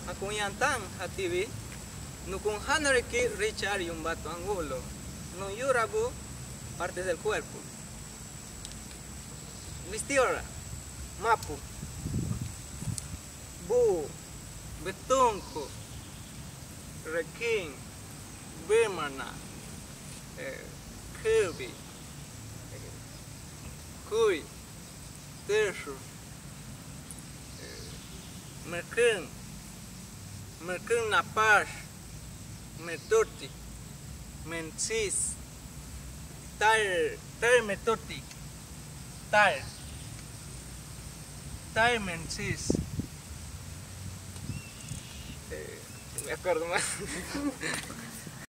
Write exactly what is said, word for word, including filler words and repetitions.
Akuyantan ativi nukun hanariki richar y un vato angulo. No yurabu partes del cuerpo. Vistiora, mapu, bu, betunco, requín, bimana, eh, kubi, eh, cuy, terço, eh, mercun, mercun napaz, metuti, mensis, tar, tar metuti, tar, tar mensis. Eh, me acuerdo más.